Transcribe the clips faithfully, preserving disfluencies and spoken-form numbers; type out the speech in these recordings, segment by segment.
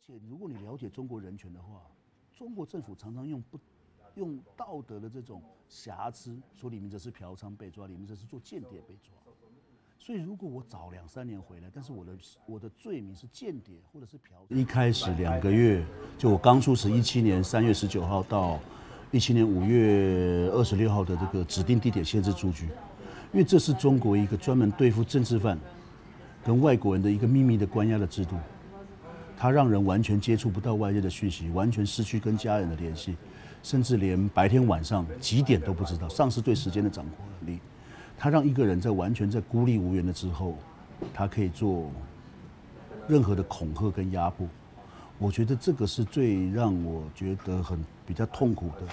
且，如果你了解中国人权的话，中国政府常常用不用道德的这种瑕疵，说李明哲是嫖娼被抓，李明哲是做间谍被抓。所以，如果我早两三年回来，但是我的我的罪名是间谍或者是嫖娼，一开始两个月，就我刚出使，一七年三月十九号到一七年五月二十六号的这个指定地点限制住居，因为这是中国一个专门对付政治犯跟外国人的一个秘密的关押的制度。它让人完全接触不到外界的讯息，完全失去跟家人的联系，甚至连白天晚上几点都不知道，丧失对时间的掌控能力。它让一个人在完全在孤立无援的之后，他可以做任何的恐吓跟压迫。我觉得这个是最让我觉得很比较痛苦的。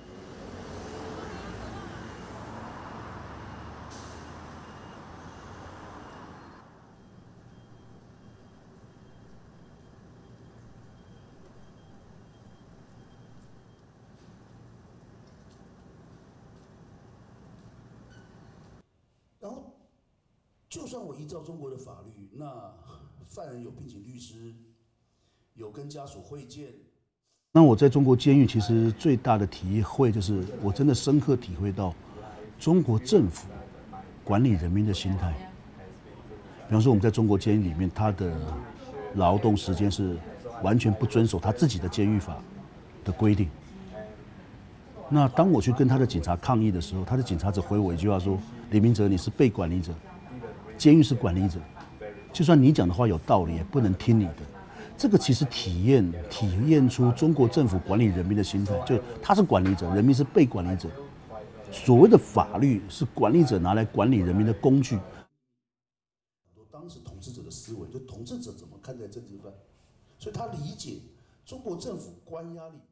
然后，就算我依照中国的法律，那犯人有聘请律师，有跟家属会见。那我在中国监狱其实最大的体会就是，我真的深刻体会到中国政府管理人民的心态。比方说，我们在中国监狱里面，他的劳动时间是完全不遵守他自己的监狱法的规定。那当我去跟他的警察抗议的时候，他的警察只回我一句话说：“李明哲，你是被管理者，监狱是管理者，就算你讲的话有道理，也不能听你的。”这个其实体验体验出中国政府管理人民的心态，就他是管理者，人民是被管理者。所谓的法律是管理者拿来管理人民的工具。当时统治者的思维，就统治者怎么看待政治犯，所以他理解中国政府关押力。